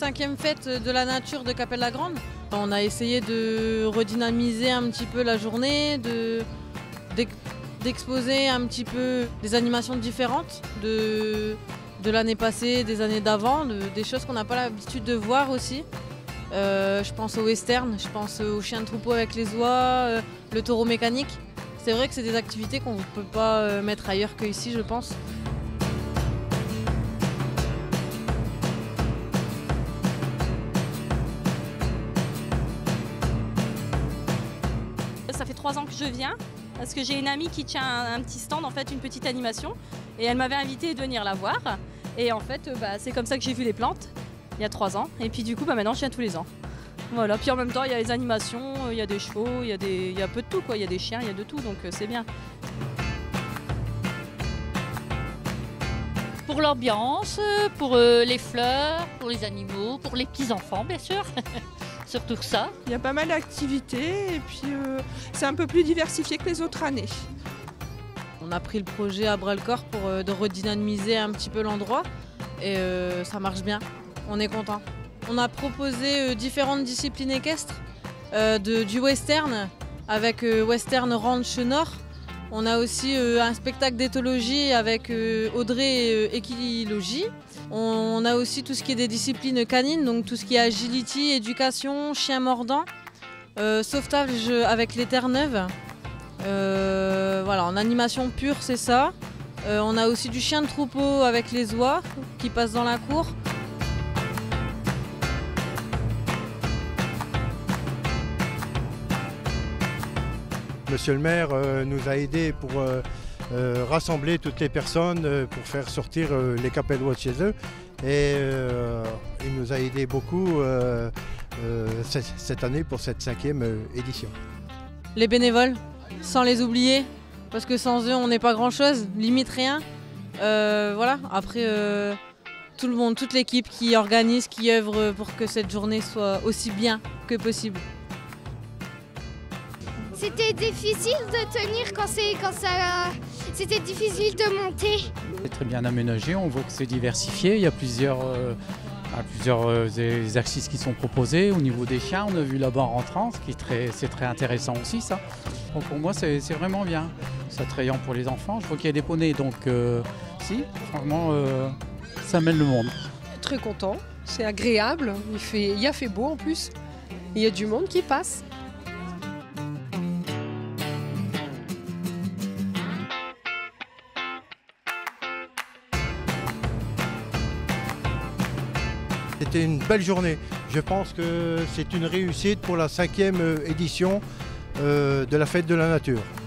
5e fête de la nature de Cappelle-la-Grande. On a essayé de redynamiser un petit peu la journée, d'exposer un petit peu des animations différentes de l'année passée, des années d'avant, des choses qu'on n'a pas l'habitude de voir aussi. Je pense au western, je pense au chien de troupeau avec les oies, le taureau mécanique. C'est vrai que c'est des activités qu'on ne peut pas mettre ailleurs qu'ici, je pense. Ça fait 3 ans que je viens parce que j'ai une amie qui tient un petit stand, en fait, une petite animation, et elle m'avait invité de venir la voir. Et en fait, c'est comme ça que j'ai vu les plantes il y a 3 ans. Et puis du coup, maintenant, je viens tous les ans. Voilà. Puis en même temps, il y a les animations, il y a des chevaux, il y a peu de tout, quoi. Il y a des chiens, il y a de tout, donc c'est bien. Pour l'ambiance, pour les fleurs, pour les animaux, pour les petits-enfants, bien sûr. Surtout ça. Il y a pas mal d'activités et puis c'est un peu plus diversifié que les autres années. On a pris le projet à bras-le-corps pour de redynamiser un petit peu l'endroit et ça marche bien, on est content. On a proposé différentes disciplines équestres, du western avec Western Ranch Nord. On a aussi un spectacle d'éthologie avec Audrey Équilogie. On a aussi tout ce qui est des disciplines canines, donc tout ce qui est agility, éducation, chien mordant, sauvetage avec les Terre-Neuve. Voilà, en animation pure, c'est ça. On a aussi du chien de troupeau avec les oies qui passent dans la cour. Monsieur le maire nous a aidés pour rassembler toutes les personnes pour faire sortir les Capellois de chez eux. Et il nous a aidés beaucoup cette année pour cette 5e édition. Les bénévoles, sans les oublier, parce que sans eux on n'est pas grand chose, limite rien. Voilà, après tout le monde, toute l'équipe qui organise, qui œuvre pour que cette journée soit aussi bien que possible. C'était difficile de tenir quand c'était difficile de monter. C'est très bien aménagé, on voit que c'est diversifié, il y a plusieurs exercices qui sont proposés. Au niveau des chiens, on a vu là-bas en rentrant, c'est très intéressant aussi ça. Donc pour moi c'est vraiment bien, c'est attrayant pour les enfants. Je vois qu'il y a des poneys, donc si, franchement ça mène le monde. Très content, c'est agréable, il a fait beau en plus, il y a du monde qui passe. C'était une belle journée. Je pense que c'est une réussite pour la 5e édition de la Fête de la Nature.